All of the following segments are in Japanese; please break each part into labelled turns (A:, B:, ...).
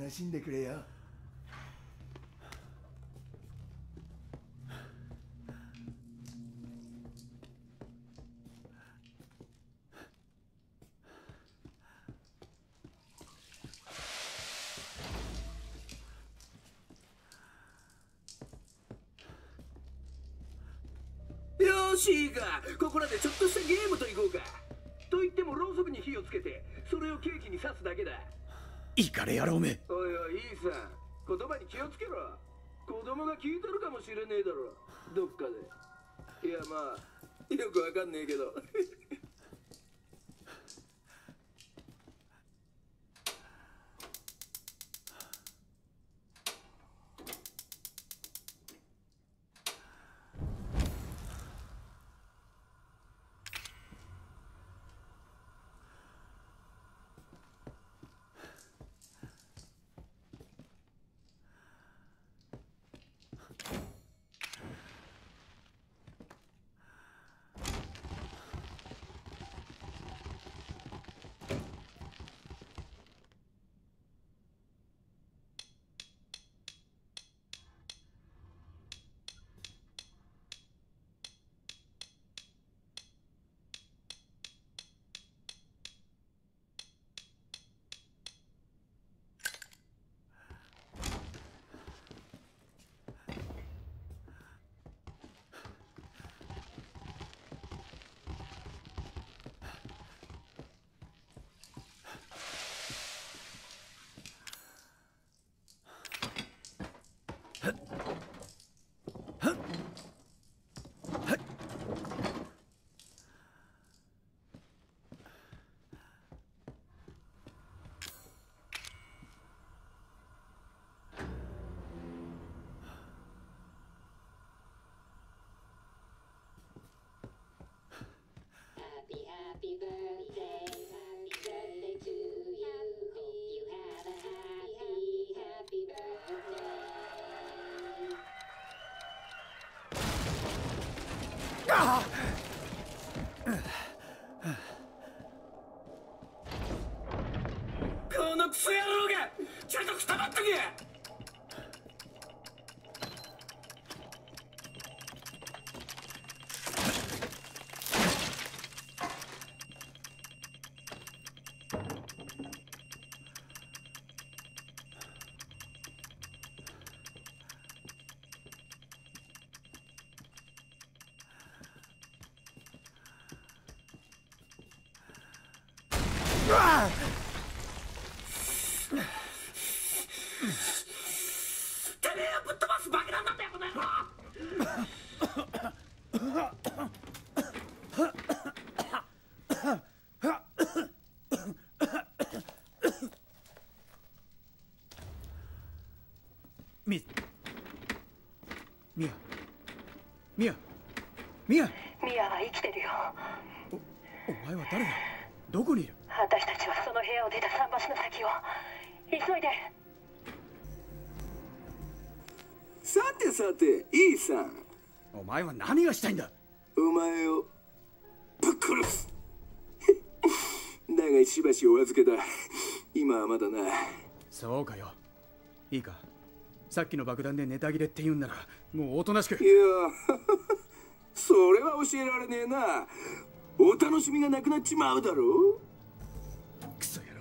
A: 楽しんでくれよ。
B: よしいいか、ここらでちょっとしたゲームといこうか。と言ってもろうそくに火をつけてそれをケーキに刺すだけだ。
A: イカレ野郎め。
B: おいおい、いいさ、言葉に気をつけろ。子供が聞いとるかもしれねえだろ、どっかで。いや、まあよくわかんねえけど。
C: Happy birthday to you. Hope you have a happy birthday.
A: あ
B: このクソ野郎がちゃんとくたばっとけ。てめえをぶっ飛ばす爆弾なんだよ、この野郎。
A: ミヤミヤミヤ
D: ミアは生きてるよ。
A: お前は誰だ。どこにいる。
D: 私たちはその部屋を出た桟橋の先を。急いで。
B: さてさて、イーさん、
A: お前は何がしたいんだ。
B: お前をぶっ殺す。だがしばしお預けだ。今はまだな。
A: そうかよ。いいか、さっきの爆弾でネタ切れって言うんならもうおとなしく。
B: いやそれは教えられねえな。お楽しみがなくなっちまうだろう。
A: クソ野郎。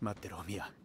A: 待ってろミア。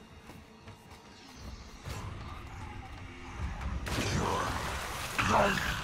E: Oh.